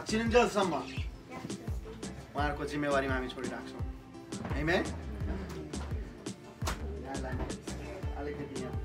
चिरुन्जेलसम्म उहाँहरूको जिम्मेवारीमा हामी छोडिराख्छौँ। आमेन। अलिकति यहाँ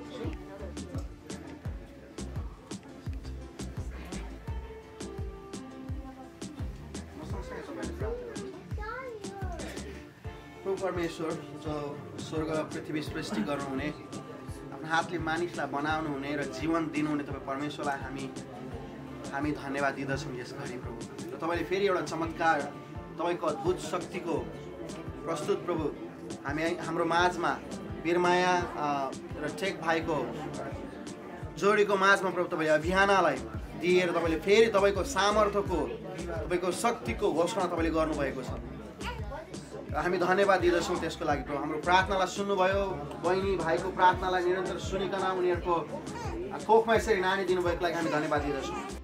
प्रभु परमेश्वर जो स्वर्ग पृथ्वी सृष्टि गर्नुहुने, आफ्नो हातले मानिसलाई बनाउनु हुने र जीवन दिनुहुने तपाईँ परमेश्वरलाई हामी धन्यवाद दिँदछौँ यस घडी प्रभु। र तपाईँले फेरि एउटा चमत्कार तपाईँको अद्भुत शक्तिको प्रस्तुत प्रभु हाम्रो माझमा बिरमाया र टेक भाइको जोडीको माझमा प्रभु तपाईँले अभियानालाई दिएर तपाईँले फेरि तपाईँको सामर्थ्यको तपाईँको शक्तिको घोषणा तपाईँले गर्नुभएको छ। हामी धन्यवाद दिँदछौँ त्यसको लागि प्रभु। हाम्रो प्रार्थनालाई सुन्नुभयो, बहिनी भाइको प्रार्थनालाई निरन्तर सुनिकन उनीहरूको कोखमा यसरी नानी दिनुभएको लागि हामी धन्यवाद दिँदछौँ।